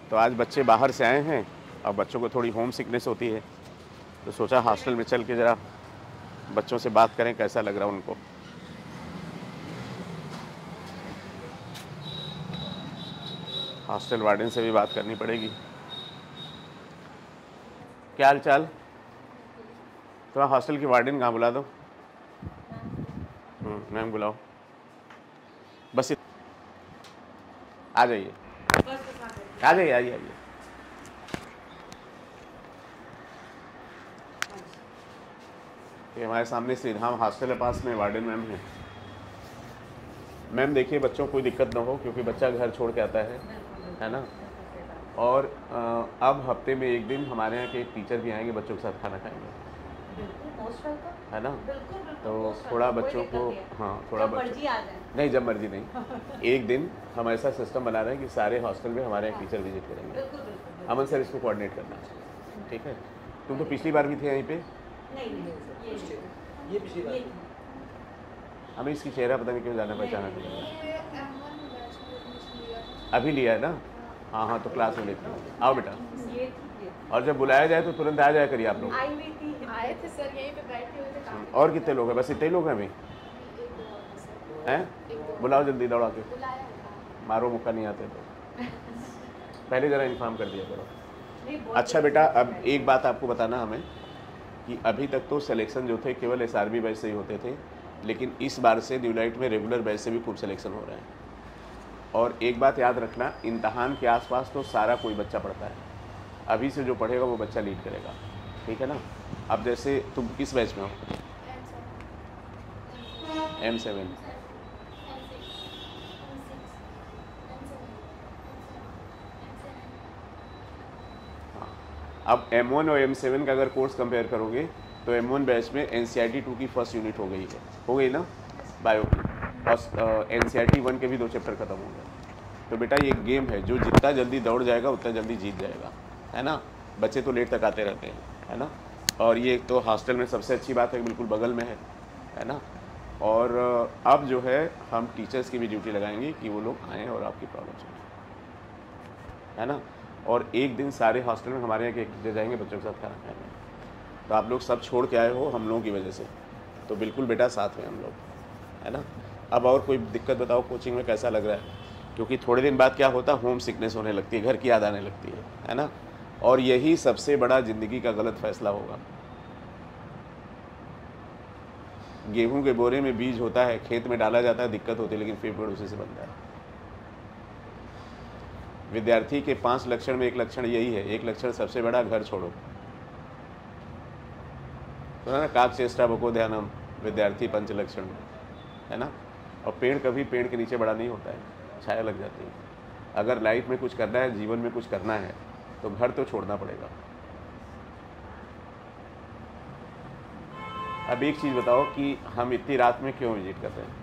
तो आज बच्चे बाहर से आए हैं और बच्चों को थोड़ी होम सिकनेस होती है, तो सोचा हॉस्टल में चल के ज़रा बच्चों से बात करें कैसा लग रहा है उनको। हॉस्टल वार्डन से भी बात करनी पड़ेगी। क्या हाल चाल? थोड़ा हॉस्टल की वार्डन कहाँ, बुला दो। मैम बुलाओ, बस आ जाइए, आ जाइए, आइए आइए। ये हमारे सामने श्रीधाम हॉस्टल के पास में वार्डन मैम है। मैम देखिए, बच्चों को कोई दिक्कत ना हो क्योंकि बच्चा घर छोड़ के आता है ना। और अब हफ्ते में एक दिन हमारे यहाँ के एक टीचर भी आएंगे, बच्चों के साथ खाना खाएंगे, है ना। तो थोड़ा बच्चों को, हाँ थोड़ा बच्चों, नहीं जब मर्जी नहीं, एक दिन हम ऐसा सिस्टम बना रहे हैं कि सारे हॉस्टल में हमारे यहाँ टीचर विजिट करेंगे। अमन सर इसको कोऑर्डिनेट करना, ठीक है। तुम तो पिछली बार भी थे यहीं पे। ये पिछली बार हमें इसकी चेहरा पता नहीं क्यों जाना पहचाना नहीं, अभी लिया है ना। हाँ हाँ, तो क्लास में लेती हूँ, आओ बेटा। और जब बुलाया जाए तो तुरंत आ जाया करिए आप लोग। आए थे सर, यहीं पे बैठे हुए थे। और कितने लोग हैं? बस इतने ही लोग हैं अभी हैं? बुलाओ जल्दी, दौड़ा के मारो, मुक्का नहीं आते तो पहले ज़रा इन्फॉर्म कर दिया करो। अच्छा बेटा, अब एक बात आपको बताना हमें कि अभी तक तो सिलेक्शन जो थे केवल SRB बैच से ही होते थे, लेकिन इस बार से न्यूलाइट में रेगुलर बैच से भी खूब सिलेक्शन हो रहे हैं। और एक बात याद रखना, इम्तहान के आसपास तो सारा कोई बच्चा पढ़ता है, अभी से जो पढ़ेगा वो बच्चा लीड करेगा, ठीक है ना। अब जैसे तुम किस बैच में हो? M7। हाँ, अब M1 और M7 का अगर कोर्स कंपेयर करोगे तो M1 बैच में NCERT 2 की फर्स्ट यूनिट हो गई ना, बायो की, और NCERT 1 के भी 2 चैप्टर खत्म हो गए। तो बेटा ये गेम है, जो जितना जल्दी दौड़ जाएगा उतना जल्दी जीत जाएगा, है ना। बच्चे तो लेट तक आते रहते हैं, है ना। और ये तो हॉस्टल में सबसे अच्छी बात है कि बिल्कुल बगल में है ना। और अब जो है हम टीचर्स की भी ड्यूटी लगाएंगे कि वो लोग आएँ और आपकी प्रॉब्लम सुनें, है ना। और एक दिन सारे हॉस्टल में हमारे यहाँ के जाएंगे बच्चों के साथ खाना खाएंगे। तो आप लोग सब छोड़ के आए हो हम लोगों की वजह से, तो बिल्कुल बेटा साथ में हम लोग, है ना। अब और कोई दिक्कत बताओ, कोचिंग में कैसा लग रहा है? क्योंकि थोड़े दिन बाद क्या होता है, होम सिकनेस होने लगती है, घर की याद आने लगती है ना। और यही सबसे बड़ा ज़िंदगी का गलत फैसला होगा। गेहूं के बोरे में बीज होता है, खेत में डाला जाता है, दिक्कत होती है, लेकिन फिर पेड़ उसी से बनता है। विद्यार्थी के 5 लक्षण में एक लक्षण यही है। एक लक्षण सबसे बड़ा, घर छोड़ो, तो है ना, काक चेष्टा बको ध्यानम, विद्यार्थी 5 लक्षण, है ना। और पेड़ कभी पेड़ के नीचे बड़ा नहीं होता है, छाया लग जाती है। अगर लाइफ में कुछ करना है, जीवन में कुछ करना है, तो घर तो छोड़ना पड़ेगा। अब एक चीज़ बताओ कि हम इतनी रात में क्यों विजिट कर रहे हैं?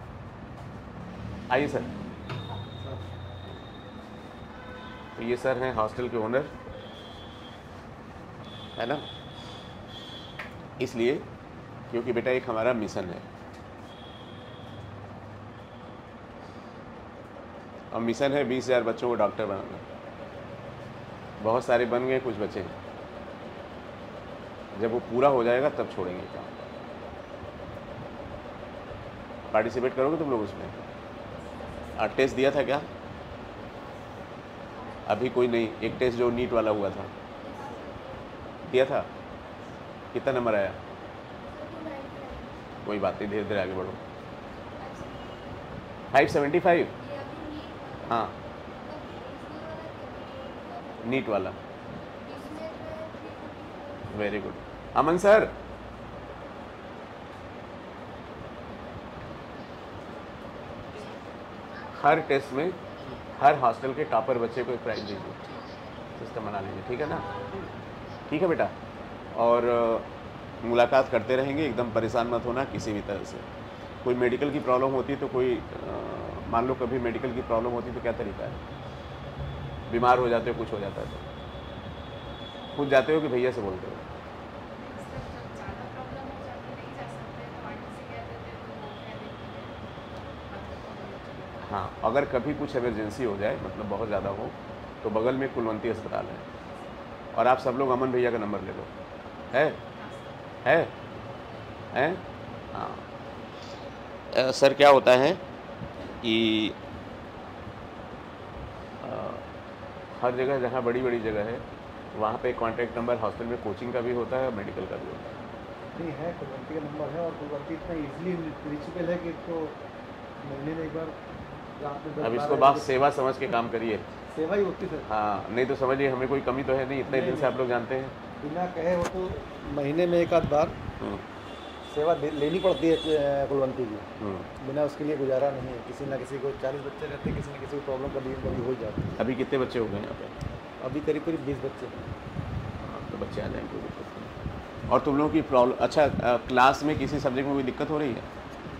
आइए सर। तो ये सर हैं हॉस्टल के ओनर, है ना। इसलिए क्योंकि बेटा एक हमारा मिशन है, और मिशन है 20,000 बच्चों को डॉक्टर बनाना। बहुत सारे बन गए, कुछ बचे हैं। जब वो पूरा हो जाएगा तब छोड़ेंगे काम। पार्टिसिपेट करोगे तुम लोग उसमें? टेस्ट दिया था क्या? अभी कोई नहीं, एक टेस्ट जो नीट वाला हुआ था दिया था, कितना नंबर आया? कोई बात नहीं, धीरे धीरे आगे बढ़ो। 575। हाँ, नीट वाला, वेरी गुड। अमन सर, हर टेस्ट में हर हॉस्टल के टॉपर बच्चे को एक प्राइज दीजिए, सिस्टम बना लीजिए, ठीक है ना। ठीक है बेटा। और मुलाकात करते रहेंगे, एकदम परेशान मत होना किसी भी तरह से। कोई मेडिकल की प्रॉब्लम होती है तो कोई मान लो कभी मेडिकल की प्रॉब्लम होती है तो क्या तरीका है? बीमार हो जाते हो, कुछ हो जाता है तो खुद जाते हो कि भैया से बोलते हो? हाँ, अगर कभी कुछ इमरजेंसी हो जाए, मतलब बहुत ज़्यादा हो, तो बगल में कुलवंती अस्पताल है, और आप सब लोग अमन भैया का नंबर ले लो। है हाँ। सर क्या होता है कि हर जगह जहाँ बड़ी बड़ी जगह है वहाँ पे कॉन्टैक्ट नंबर हॉस्टल में कोचिंग का भी होता है और मेडिकल का भी होता है। नहीं है, कुलवंती का नंबर है, और कुलवंती इतना इजीली रीचेबल है कि तो महीने में एक बार रात में 10 अब इसको 12 बात बजे सेवा समझ के काम करिए। सेवा ही होती सर। हाँ, नहीं तो समझिए हमें कोई कमी तो है नहीं, इतने दिन से आप लोग जानते हैं। बिना कहे वो तो महीने में एक आध बार सेवा लेनी पड़ती है कुलवंती की, बिना उसके लिए गुजारा नहीं है। किसी ना किसी को 40 बच्चे रहते हैं, किसी न किसी को प्रॉब्लम कभी हो जाती है। अभी कितने बच्चे हो गए यहाँ पे? अभी करीब 20 बच्चे। हाँ, तो बच्चे आ जाएंगे, कोई दिक्कत नहीं। और तुम लोगों की प्रॉब्लम, अच्छा क्लास में किसी सब्जेक्ट में कोई दिक्कत हो रही है?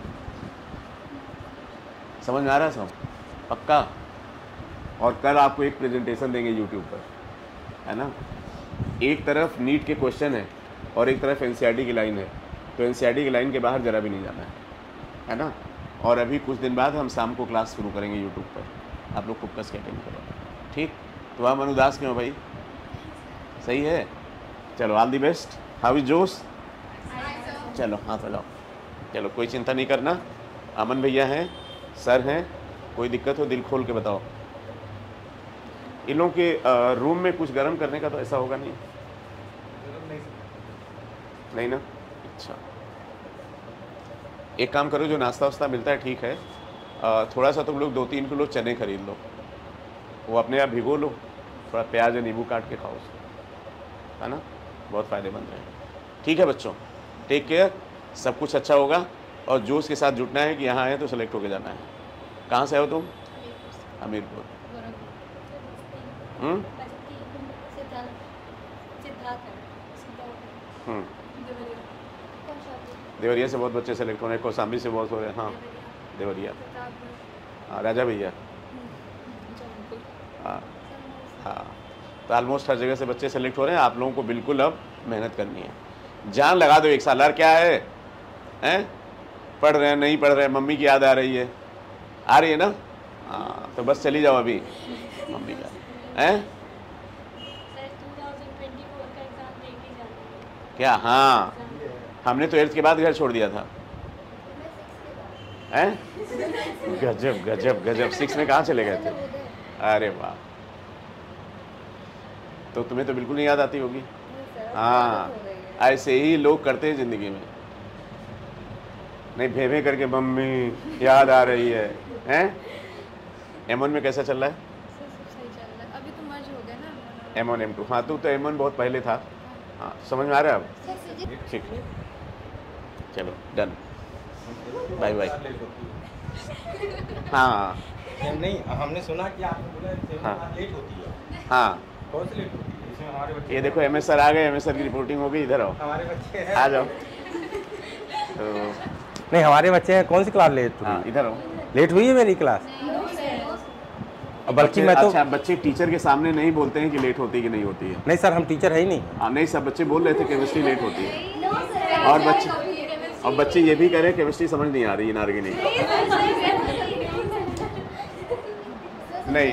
समझ में आ रहा है सब? पक्का? और कल आपको एक प्रेजेंटेशन देंगे यूट्यूब पर, है ना? एक तरफ नीट के क्वेश्चन है और एक तरफ एनसीईआरटी की लाइन है, तो एनसीईआरटी की लाइन के बाहर ज़रा भी नहीं जाना है ना? और अभी कुछ दिन बाद हम शाम को क्लास शुरू करेंगे यूट्यूब पर, आप लोग फोकस के अटेंड करो, ठीक? तो आप अनुदास क्यों भाई? सही है, चलो all the best. How is जोश? चलो हाथ मिलाओ, चलो कोई चिंता नहीं करना। अमन भैया हैं, सर हैं, कोई दिक्कत हो दिल खोल के बताओ। इन लोगों के रूम में कुछ गर्म करने का तो ऐसा होगा नहीं? नहीं ना? अच्छा, एक काम करो, जो नाश्ता वास्ता मिलता है ठीक है, थोड़ा सा तुम लोग 2-3 किलो चने खरीद लो, वो अपने आप भिगो लो, थोड़ा प्याज या नींबू काट के खाओ उसको, है ना? बहुत फ़ायदेमंद है। ठीक है बच्चों, टेक केयर, सब कुछ अच्छा होगा। और जोश के साथ जुटना है कि यहाँ आए तो सेलेक्ट होके जाना है। कहाँ से हो तुम? हमीरपुर। देवरिया से बहुत बच्चे सेलेक्ट हो रहे हैं, कौसाम्बी से बहुत हो रहे हैं। हाँ देवरिया, हाँ राजा भैया, हाँ हाँ, तो ऑलमोस्ट हर जगह से बच्चे सेलेक्ट हो रहे हैं। आप लोगों को बिल्कुल अब मेहनत करनी है, जान लगा दो एक साल। यार क्या है, हैं? पढ़ रहे हैं, नहीं पढ़ रहे हैं, मम्मी की याद आ रही है, आ रही है ना? हाँ, तो बस चली जाओ अभी मम्मी का, हैं? क्या? हाँ, हमने तो 8th के बाद घर छोड़ दिया था, हैं? गजब गजब गजब, 6 में कहाँ चले गए थे? अरे वाह, तो तुम्हें तो बिल्कुल नहीं याद आती होगी। हाँ, ऐसे ही लोग करते हैं ज़िंदगी में, नहीं भे करके मम्मी याद आ रही है, हैं? M1 में कैसा चल रहा है? अभी तो मर्ज हो गया ना M1 M2। हाँ, तो M1 बहुत पहले था। हाँ, समझ में आ रहा है अब? ठीक है, चलो डन, बाय बाय। हाँ नहीं, हमने सुना कि आपने बोला हाँ लेट होती है। हाँ, कौन सी लेट होती है? इसमें हमारे बच्चे, ये देखो MS सर आ गए, MS सर की रिपोर्टिंग हो गई। इधर आओ, हमारे बच्चे हैं। आ जाओ। तो नहीं, हमारे बच्चे हैं। कौन सी क्लास लेट हुई? हाँ इधर आओ। लेट हुई है मेरी क्लास? बल्कि मैं तो अच्छा, बच्चे टीचर के सामने नहीं बोलते हैं कि लेट होती है कि नहीं होती है। नहीं सर, हम टीचर है ही नहीं। हाँ नहीं, सब बच्चे बोल रहे थे केमिस्ट्री लेट होती है, और बच्चे ये भी कह रहे हैं केमिस्ट्री समझ नहीं आ रही नारगिनी। नहीं,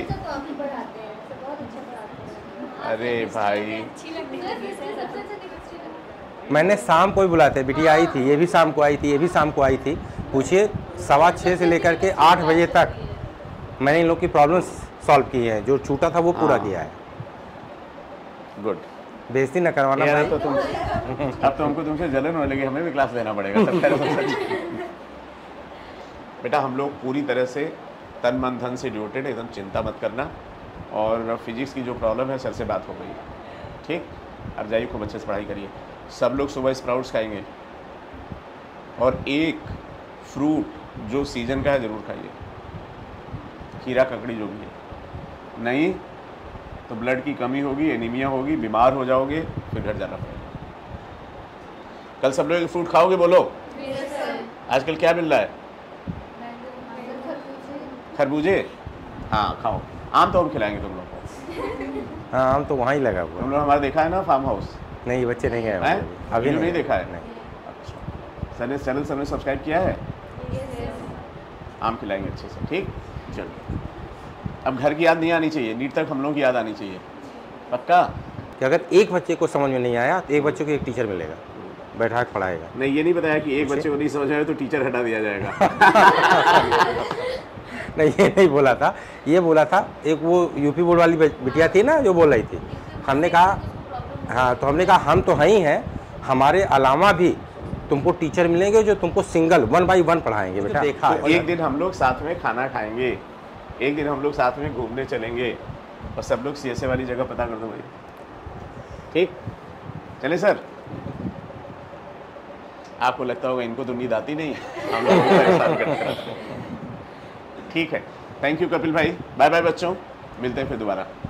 अरे भाई, मैंने शाम को ही बुलाया था, बिटिया आई थी, ये भी शाम को आई थी, ये भी शाम को आई थी। पूछिए 6:15 से लेकर के 8 बजे तक मैंने इन लोग की प्रॉब्लम सॉल्व की है, जो छूटा था वो पूरा किया है। गुड, बेइज्जती न करवाना भाई। तो तुम अब तो हमको तुमसे जलन होने लगी, हमें भी क्लास देना पड़ेगा। सब बेटा हम लोग पूरी तरह से तन मन धन से डिवोटेड, एकदम चिंता मत करना। और फिजिक्स की जो प्रॉब्लम है सर से बात हो गई, ठीक? अब जाइए खूब अच्छे से पढ़ाई करिए। सब लोग सुबह स्प्राउट्स खाएंगे, और एक फ्रूट जो सीजन का है ज़रूर खाइए, खीरा ककड़ी जो भी है। नहीं तो ब्लड की कमी होगी, एनीमिया होगी, बीमार हो जाओगे, फिर घर जाना पड़ेगा। कल सब लोग फ्रूट खाओगे? बोलो। आजकल क्या मिल रहा है? खरबूजे? हाँ खाओ। आम तो हम खिलाएंगे तुम लोग को। हाँ, आम तो वहाँ ही लगा हुआ। तुम लोग हमारा देखा है ना फार्म हाउस? नहीं, बच्चे नहीं गए अभी नहीं देखा है? नहीं। अच्छा, सर ने चैनल सबने सब्सक्राइब किया है? आम खिलाएंगे अच्छे से, ठीक? चलो अब घर की याद नहीं आनी चाहिए, नीट तक हम लोगों की याद आनी चाहिए, पक्का? कि अगर एक बच्चे को समझ में नहीं आया तो एक बच्चे को एक टीचर मिलेगा, बैठा के पढ़ाएगा। नहीं, ये नहीं बताया कि एक बच्चे को नहीं समझ आया तो टीचर हटा दिया जाएगा। नहीं, ये नहीं बोला था, ये बोला था एक वो यूपी बोर्ड वाली बिटिया थी ना जो बोल रही थी, हमने कहा हाँ, तो हमने कहा हम तो हैं ही हैं, हमारे अलावा भी तुमको टीचर मिलेंगे जो तुमको सिंगल 1 by 1 पढ़ाएंगे बेटा। देखा तो एक दिन हम लोग साथ में खाना खाएंगे, एक दिन हम लोग साथ में घूमने चलेंगे और सब लोग CSA वाली जगह पता कर दो भाई, ठीक? चले सर? आपको लगता होगा इनको तो नींद आती नहीं है, हम लोग परेशान करते रहते हैं। ठीक है, थैंक यू कपिल भाई, बाय बाय बच्चों, मिलते हैं फिर दोबारा।